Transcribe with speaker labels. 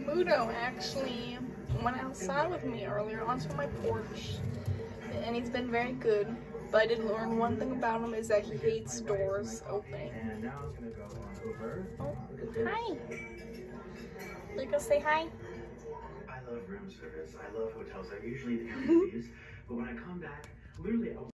Speaker 1: Muto actually went outside with me earlier onto my porch, and he's been very good. But I did learn one thing about him is that he hates doors opening. Oh, hi. Lucas, say hi.
Speaker 2: I love room service. I love hotels. I usually the Airbnbs, but when I come back, literally.